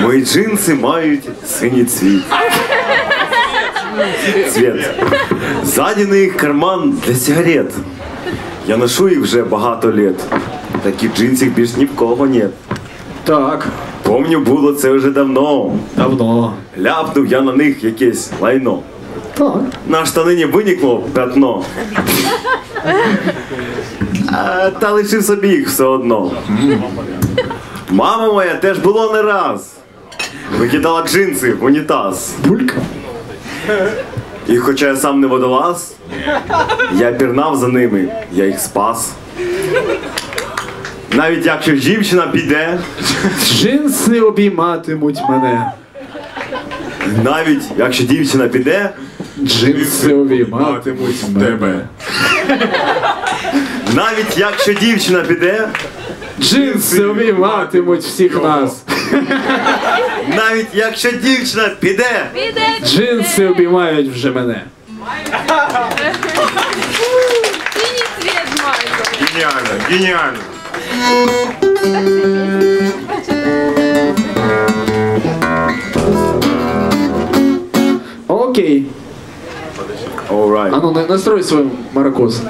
Мої джинси мають синій цвіт. Ззаді них карман для сигарет. Я ношу їх вже багато літ. Таких джинсів більш ні в кого нет. Так, Помню, було це вже давно. давно. Ляпнув я на них якесь лайно. Так. На штанині виникло пятно. Та лишив собі їх все одно. Мама моя теж було не раз. Викидала джинси в унітаз. Булька. І хоча я сам не водолаз, я пірнав за ними, я їх спас. Навіть якщо дівчина піде, Джинси обійматимуть мене. навіть якщо дівчина піде, Джинси обійматимуть тебе. навіть якщо дівчина піде, Джинси обійматимуть всіх нас. навіть якщо дівчина піде, Джинси обіймають вже мене. Синій цвіт маю. Геніально, геніально. Окей. Alright. А ну, настрой свой маракуз.